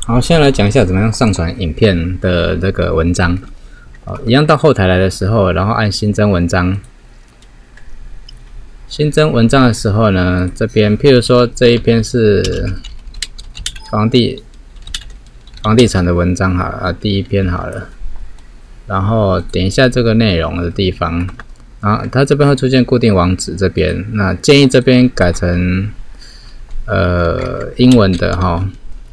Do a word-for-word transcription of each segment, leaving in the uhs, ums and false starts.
好，现在来讲一下怎么样上传影片的这个文章。好，一样到后台来的时候，然后按新增文章。新增文章的时候呢，这边譬如说这一篇是房地房地产的文章好了啊，第一篇好了。然后点一下这个内容的地方，然后它这边会出现固定网址这边，那建议这边改成呃英文的哈。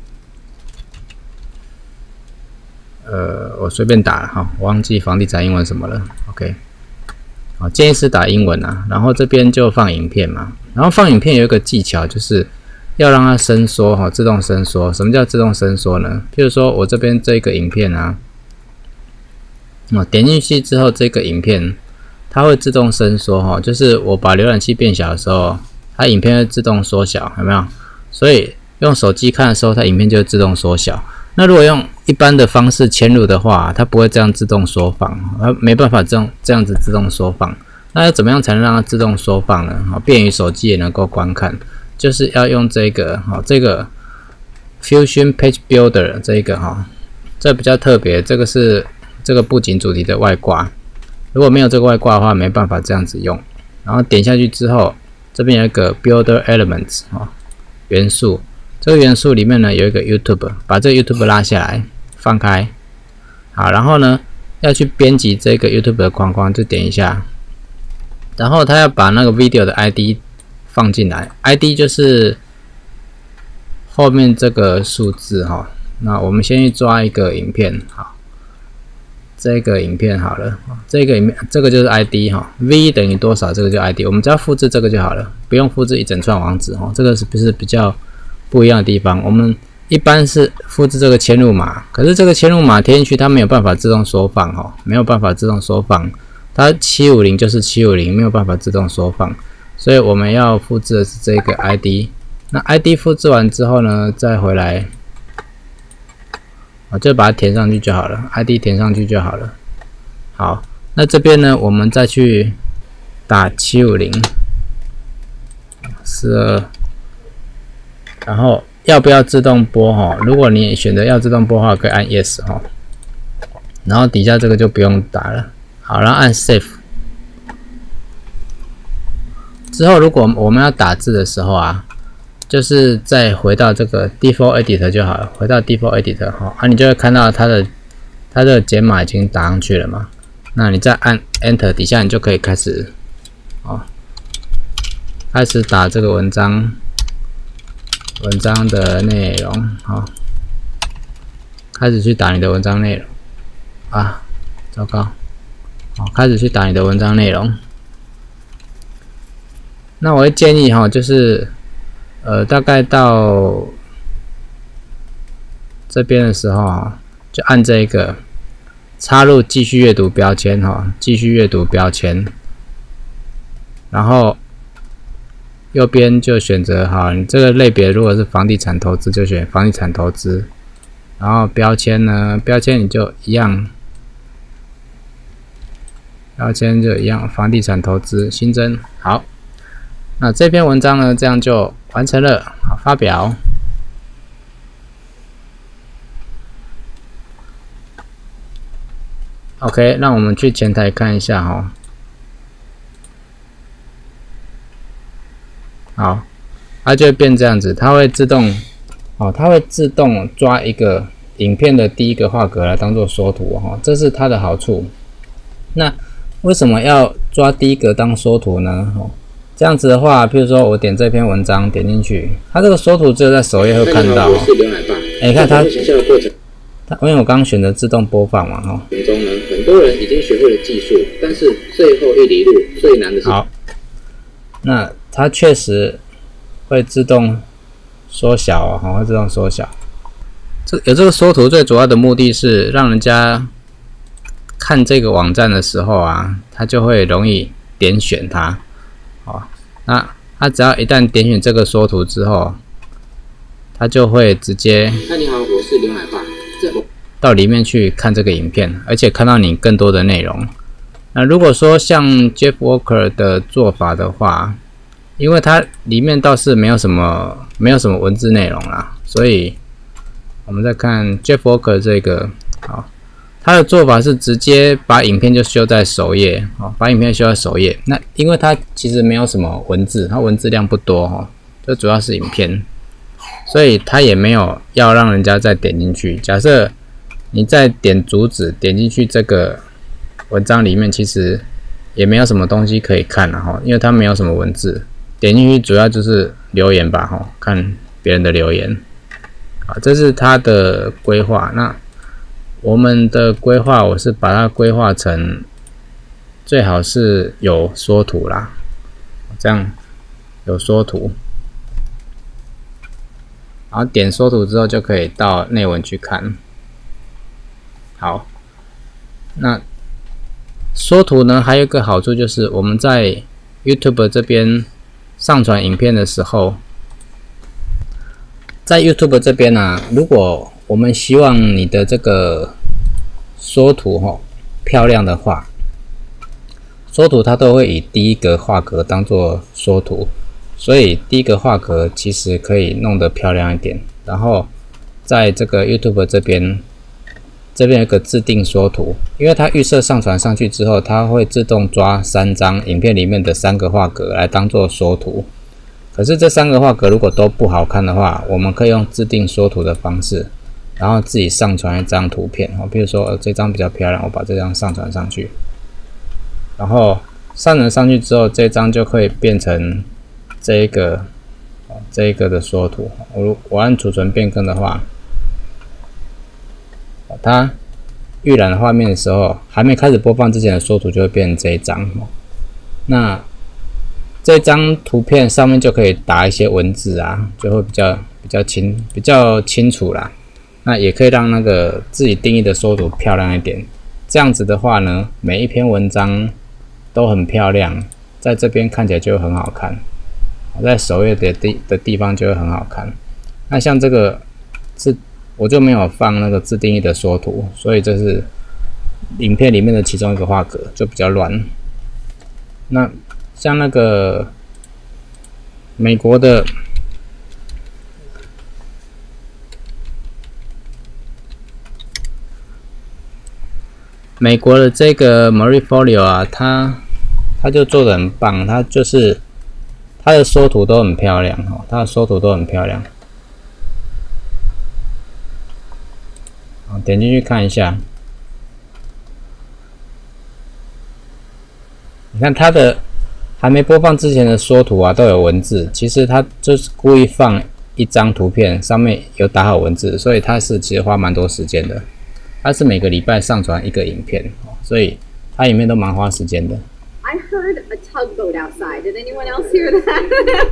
呃，我随便打了哈，我忘记房地产英文什么了。OK， 好，建议是打英文啊。然后这边就放影片嘛，然后放影片有一个技巧，就是要让它伸缩哈，自动伸缩。什么叫自动伸缩呢？譬如说我这边这个影片啊，哦，点进去之后，这个影片它会自动伸缩哈，就是我把浏览器变小的时候，它影片会自动缩小，有没有？所以用手机看的时候，它影片就会自动缩小。那如果用一般的方式嵌入的话，它不会这样自动缩放，它没办法这样这样子自动缩放。那要怎么样才能让它自动缩放呢？好，便于手机也能够观看，就是要用这个好，这个 Fusion Page Builder 这一个哈，这比较特别，这个是这个布景主题的外挂。如果没有这个外挂的话，没办法这样子用。然后点下去之后，这边有一个 Builder Elements 哈元素。这个元素里面呢有一个 YouTube， 把这个 YouTube 拉下来，放开。好，然后呢要去编辑这个 YouTube 的框框，就点一下。然后他要把那个 video 的 I D 放进来 ，I D 就是后面这个数字哈。那我们先去抓一个影片，好，这个影片好了，这个影片这个就是 I D 哈 ，V 等于多少，这个就 I D， 我们只要复制这个就好了，不用复制一整串网址哈。这个是不是比较不一样的地方？我们一般是复制这个嵌入码，可是这个嵌入码贴进去，它没有办法自动缩放哈，没有办法自动缩放，它七五零就是七五零，没有办法自动缩放，所以我们要复制的是这个 I D。那 I D 复制完之后呢，再回来，我就把它填上去就好了 ，I D 填上去就好了。好，那这边呢，我们再去打七五零四二。然后要不要自动播哈？如果你选择要自动播的话，可以按 Yes 哈。然后底下这个就不用打了。好，然后按 Save。之后如果我们要打字的时候啊，就是再回到这个 Default Editor 就好了。回到 Default Editor 哈，啊，你就会看到它的它的解码已经打上去了嘛。那你再按 Enter， 底下你就可以开始哦，开始打这个文章。文章的内容，好，开始去打你的文章内容啊，糟糕，好，开始去打你的文章内容。那我会建议哈，就是呃，大概到这边的时候啊，就按这个插入继续阅读标签哈，继续阅读标签，然后右边就选择好，你这个类别如果是房地产投资，就选房地产投资。然后标签呢，标签你就一样，标签就一样，房地产投资新增。好，那这篇文章呢，这样就完成了。好，发表。OK， 那我们去前台看一下哈。好，它就会变这样子，它会自动，哦，它会自动抓一个影片的第一个画格来当做缩图哈，这是它的好处。那为什么要抓第一个当缩图呢？哦，这样子的话，譬如说我点这篇文章，点进去，它这个缩图只有在首页会看到。哎，你看它，它因为我刚刚选择自动播放嘛，哈。 中呢，很多人已经学会了技术，但是最后一里路最难的是。 好，那它确实会自动缩小哦，会自动缩小。这有这个缩图最主要的目的是让人家看这个网站的时候啊，他就会容易点选它。哦，那他只要一旦点选这个缩图之后，他就会直接。 嗨，你好，我是刘海爸。 到里面去看这个影片，而且看到你更多的内容。那如果说像 Jeff Walker 的做法的话，因为它里面倒是没有什么没有什么文字内容啦，所以我们再看 Jeff Walker 这个，好，他的做法是直接把影片就修在首页，哦，把影片修在首页。那因为它其实没有什么文字，它文字量不多哈，这主要是影片，所以它也没有要让人家再点进去。假设你再点主旨点进去这个文章里面，其实也没有什么东西可以看了哈，因为它没有什么文字。点进去主要就是留言吧，哈，看别人的留言。啊，这是它的规划。那我们的规划，我是把它规划成最好是有缩图啦，这样有缩图，然后点缩图之后就可以到内文去看。好，那缩图呢，还有一个好处就是我们在 YouTube 这边上传影片的时候，在 YouTube 这边啊，如果我们希望你的这个缩图吼漂亮的话，缩图它都会以第一格画格当做缩图，所以第一格画格其实可以弄得漂亮一点。然后在这个 YouTube 这边，这边有个自定缩图，因为它预设上传上去之后，它会自动抓三张影片里面的三个画格来当做缩图。可是这三个画格如果都不好看的话，我们可以用自定缩图的方式，然后自己上传一张图片。哦，比如说，呃，这张比较漂亮，我把这张上传上去。然后上传上去之后，这张就可以变成这一个，哦，这一个的缩图。我我按储存变更的话，它预览的画面的时候，还没开始播放之前的缩图就会变成这一张。那这张图片上面就可以打一些文字啊，就会比较比较清比较清楚啦。那也可以让那个自己定义的缩图漂亮一点。这样子的话呢，每一篇文章都很漂亮，在这边看起来就会很好看，在首页的地的地方就会很好看。那像这个是我就没有放那个自定义的缩图，所以这是影片里面的其中一个画格，就比较乱。那像那个美国的美国的这个 Marie Folio 啊，它它就做得很棒，它就是它的缩图都很漂亮哦，它的缩图都很漂亮。好，点进去看一下，你看它的还没播放之前的缩图啊，都有文字。其实它就是故意放一张图片，上面有打好文字，所以它是其实花蛮多时间的。它是每个礼拜上传一个影片，所以它影片都蛮花时间的。 I heard a tugboat outside. Did anyone else hear that?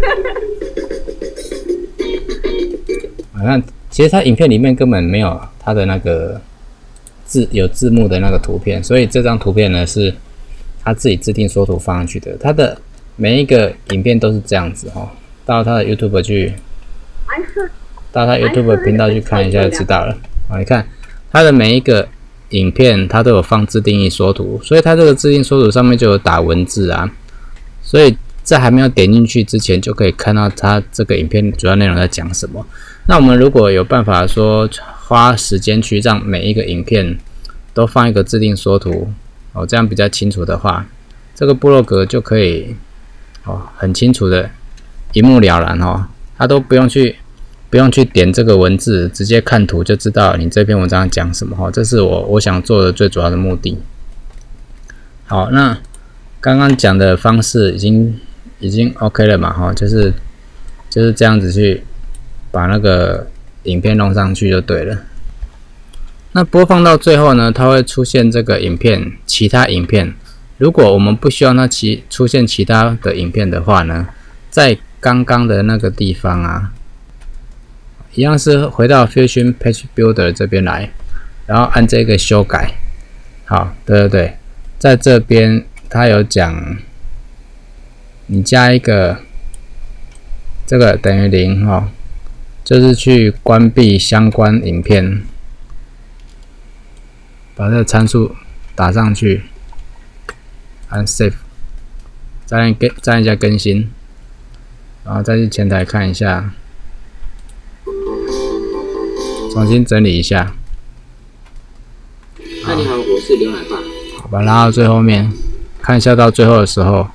好像其实它影片里面根本没有它的那个字有字幕的那个图片，所以这张图片呢是他自己制定缩图放上去的。它的每一个影片都是这样子哈，到他的 YouTube 去，到他 YouTube 频道去看一下就知道了。啊，你看。它的每一个影片，它都有放自定义缩图，所以它这个自定缩图上面就有打文字啊，所以在还没有点进去之前，就可以看到它这个影片主要内容在讲什么。那我们如果有办法说花时间去让每一个影片都放一个自定缩图，哦，这样比较清楚的话，这个部落格就可以哦很清楚的一目了然哦，它都不用去。不用去点这个文字，直接看图就知道你这篇文章讲什么哈，这是我我想做的最主要的目的。好，那刚刚讲的方式已经已经 OK 了嘛哈，就是就是这样子去把那个影片弄上去就对了。那播放到最后呢，它会出现这个影片其他影片。如果我们不希望它其出现其他的影片的话呢，在刚刚的那个地方啊。一样是回到 Fusion Page Builder 这边来，然后按这个修改。好，对对对，在这边它有讲，你加一个这个等于零哈，就是去关闭相关影片，把这个参数打上去，按 Save， 再按更再按一下更新，然后再去前台看一下。 重新整理一下。 嗨，你好，我是刘奶爸。 好吧，拉到最后面，看一下到最后的时候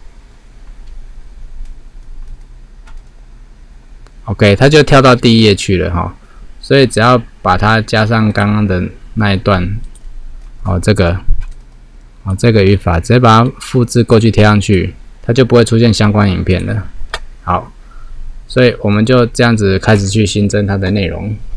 ，OK， 它就跳到第一页去了哈。所以只要把它加上刚刚的那一段，哦，这个，哦，这个语法直接把它复制过去贴上去，它就不会出现相关影片了。好，所以我们就这样子开始去新增它的内容。